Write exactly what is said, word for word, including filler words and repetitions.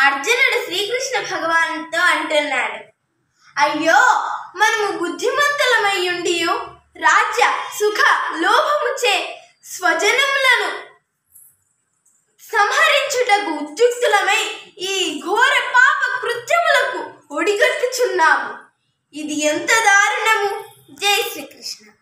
అర్జునుడు శ్రీకృష్ణ భగవానుతో అంటున్నాడు, అయ్యో మనము బుద్ధిమంతులమయ్యుండి రాజ్య సుఖ లోభముచే స్వజనములను సంహరించుటకు ఉద్యుక్తులమై ఈ ఘోర పాప కృత్యములకు ఒడిగట్టుచున్నాము. ఇది ఎంత దారుణము. జై శ్రీకృష్ణ.